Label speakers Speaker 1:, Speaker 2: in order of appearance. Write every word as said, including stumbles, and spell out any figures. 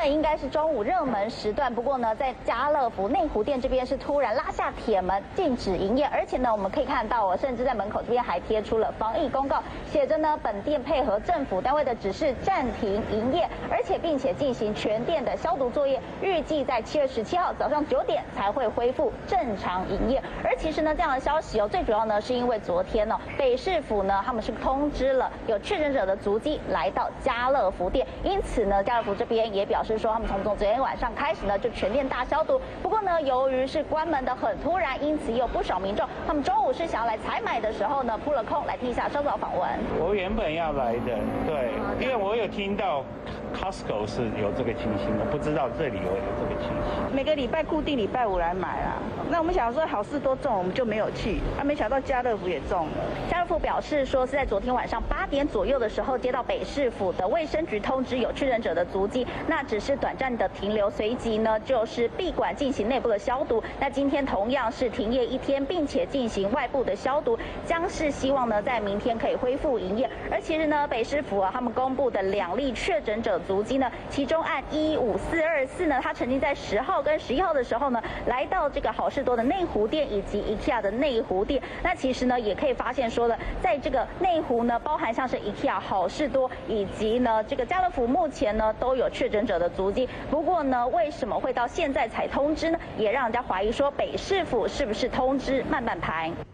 Speaker 1: 本应该是中午热门时段，不过呢，在家乐福内湖店这边是突然拉下铁门，禁止营业，而且呢，我们可以看到哦，甚至在门口这边还贴出了防疫公告，写着呢，本店配合政府单位的指示暂停营业，而且并且进行全店的消毒作业，预计在七月十七号早上九点才会恢复正常营业。而其实呢，这样的消息哦，最主要呢是因为昨天哦，北市府呢他们是通知了有确诊者的足迹来到家乐福店，因此呢，家乐福这边也表示说，他们从从昨天晚上开始呢就全店大消毒。不过呢，由于是关门的很突然，因此也有不少民众他们中午是想要来采买的时候呢，扑了空来听一下稍早访问。
Speaker 2: 我原本要来的，对，因为我有听到 Costco 是有这个情形，我不知道这里有有这个情形。
Speaker 3: 每个礼拜固定礼拜五来买啦。那我们想说好事多中，我们就没有去，啊，没想到家乐福也中了。
Speaker 1: 家乐福表示说，是在昨天晚上八点左右的时候接到北市府的卫生局通知有确诊者的足迹，那只是短暂的停留，随即呢就是闭馆进行内部的消毒。那今天同样是停业一天，并且进行外部的消毒，将是希望呢在明天可以恢复营业。而其实呢，北市府啊他们公布的两例确诊者足迹呢，其中按一五四二四呢，他曾经在十号跟十一号的时候呢，来到这个好事多的内湖店以及 IKEA 的内湖店。那其实呢，也可以发现说的，在这个内湖呢，包含像是 IKEA、好事多以及呢这个家乐福，目前呢都有确诊者的足迹。不过呢，为什么会到现在才通知呢？也让人家怀疑说，北市府是不是通知慢半拍？